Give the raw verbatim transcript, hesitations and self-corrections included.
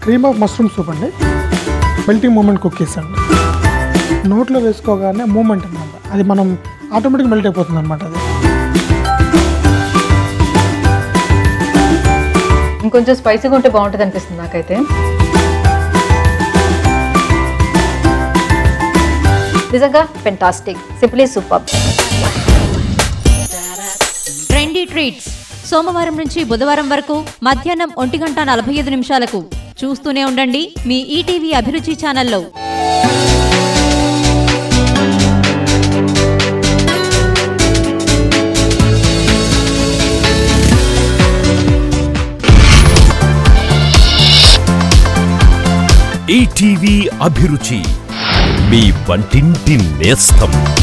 Cream of mushroom soup అండి, melting moment cookies అండి. నోట్లో వేసుకోగానే మూమెంట్ అనమాట, అది మనం ఆటోమేటిక్ మెల్ట్ అయిపోతుంది అనమాట. అది ఇంకొంచెం స్పైసీగా ఉంటే బాగుంటుంది అనిపిస్తుంది నాకైతే. నిజంగా fantastic, simply super. Trendy treats సోమవారం నుంచి బుధవారం వరకు మధ్యాహ్నం ఒంటి గంట నలభై ఐదు నిమిషాలకు చూస్తూనే ఉండండి మీ ఈటీవీ అభిరుచి ఛానల్లో. ఈటీవీ అభిరుచి, మీ వంటింటి నేస్తం.